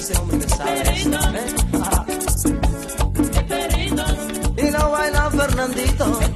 ese hombre que sabe eso, ¿eh? Y lo baila Fernandito.